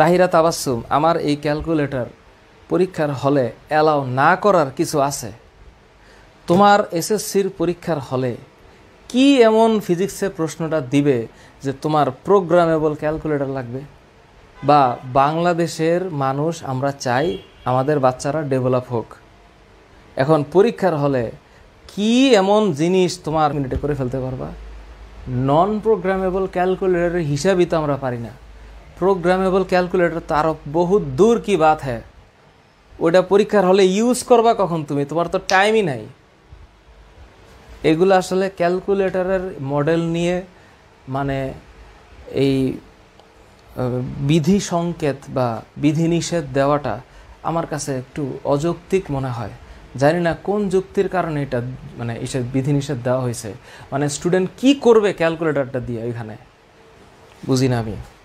তাহিরা তাবাসসুম, আমার এই ক্যালকুলেটর পরীক্ষার হলে অ্যালাউ না করার কিছু আছে? তোমার এসএসসির পরীক্ষার হলে কি এমন ফিজিক্সের প্রশ্নটা দিবে যে তোমার প্রোগ্রামেবল ক্যালকুলেটর লাগবে? বা বাংলাদেশের মানুষ আমরা চাই আমাদের বাচ্চারা ডেভেলপ হোক, এখন পরীক্ষার হলে কি এমন জিনিস তোমার মিনিটে করে ফেলতে পারবা? নন প্রোগ্রামেবল ক্যালকুলেটরের হিসাবই তো আমরা পারি না। প্রোগ্রামেবল ক্যালকুলেটর তো আরও বহুত দূর কি বাত হ্যাঁ, ওটা পরীক্ষার হলে ইউজ করবা কখন তুমি? তোমার তো টাইমই নাই। এগুলো আসলে ক্যালকুলেটরের মডেল নিয়ে মানে এই বিধি সংকেত বা বিধিনিষেধ দেওয়াটা আমার কাছে একটু অযৌক্তিক মনে হয়। জানি না কোন যুক্তির কারণে এটা মানে এসব বিধিনিষেধ দেওয়া হয়েছে। মানে স্টুডেন্ট কি করবে ক্যালকুলেটরটা দিয়ে, এখানে বুঝি না আমি।